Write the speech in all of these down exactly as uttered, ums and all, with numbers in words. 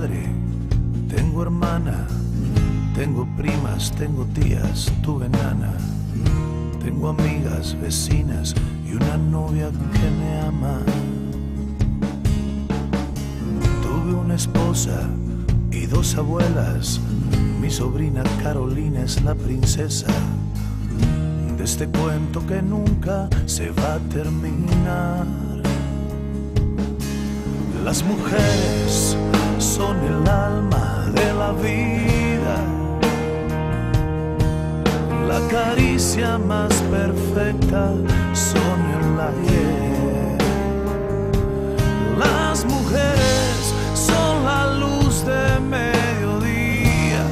madre, tengo hermana, tengo primas, tengo tías, tuve nana, tengo amigas, vecinas y una novia que me ama. Tuve una esposa y dos abuelas, mi sobrina Carolina es la princesa de este cuento que nunca se va a terminar. Las mujeres son el alma de la vida, la caricia más perfecta son el ayer. Las mujeres son la luz de mediodía,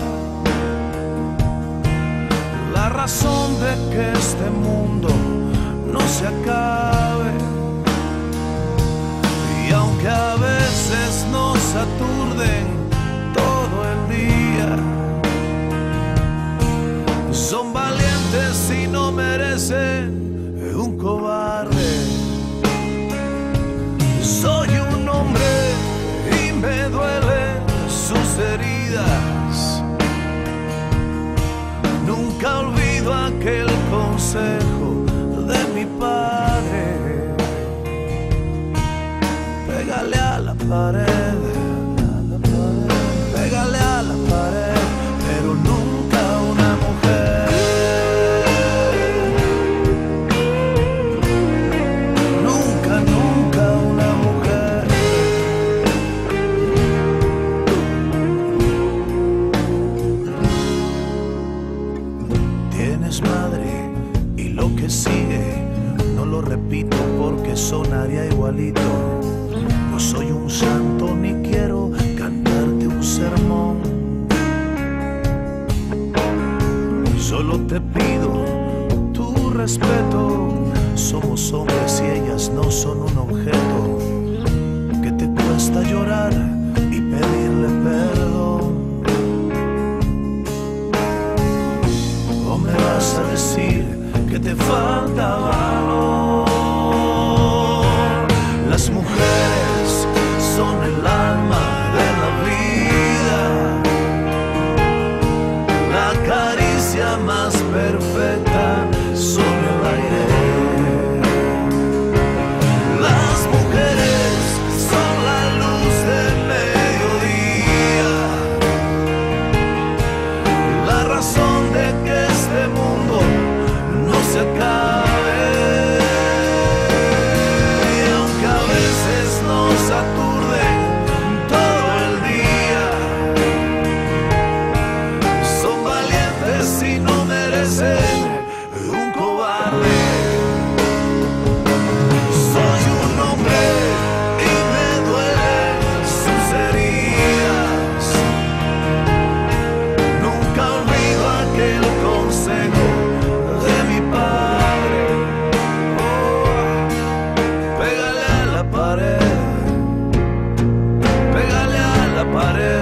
la razón de que este mundo no se acabe. Y aunque a veces nos aturden todo el día, son valientes y no merecen un cobarde. Soy un hombre y me duelen sus heridas. Nunca olvido aquel consejo de mi padre: pégale a la pared, pégale a la pared, pero nunca a una mujer. Nunca, nunca a una mujer. Tienes madre y lo que sigue no lo repito porque sonaría igualito. No soy un santo ni quiero cantarte un sermón. Solo te pido tu respeto. Somos hombres y ellas no son un objeto que te cuesta llorar y pedirle perdón. O me vas a decir que te falta valor. Las mujeres son el alma de la vida, la caricia más perfecta son el aire. Las mujeres son la luz del mediodía, la razón de que este mundo no se acabe. Pégale a la pared.